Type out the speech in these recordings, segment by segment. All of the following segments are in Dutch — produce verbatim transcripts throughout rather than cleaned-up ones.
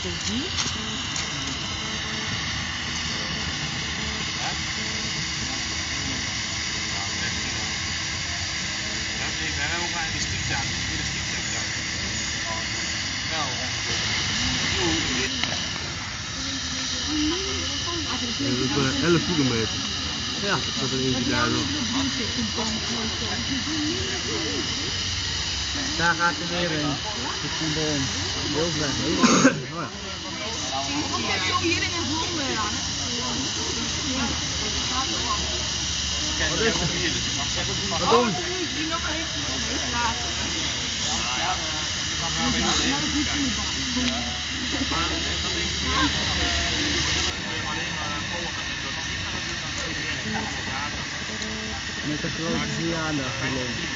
strategie. We hebben ook een elastiek daar. Elastiek daar. Nou, dat is elf kilometer. Ja, dat is er eentje daar nog. Daar gaat er weer een. Dat is een boom. Heel blij. Oh ja. wat is het? Wat doen? Met een grote verjaardag geloof ik.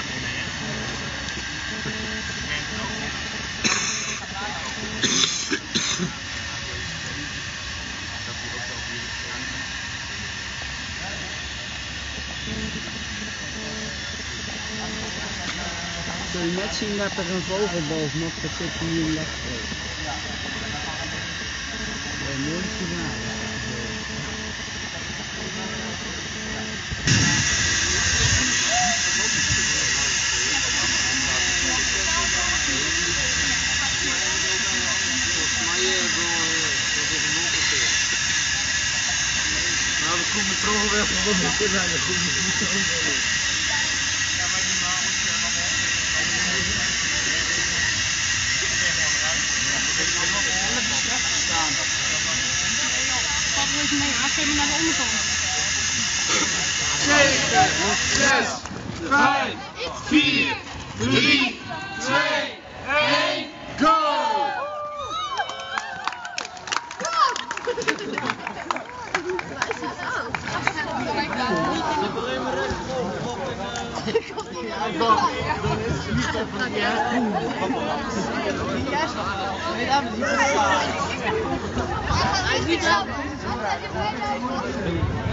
Kun je net zien dat er een vogel bovenop dat zit hier in legstreep. Een mooi signaal. Nou, dat komt met trommel weg, want dat moet zijn. Dat komt niet zo. Nee, maar geef me naar de onderkant. zeven, zes, vijf, vier, drie, twee, één, go! Hij is niet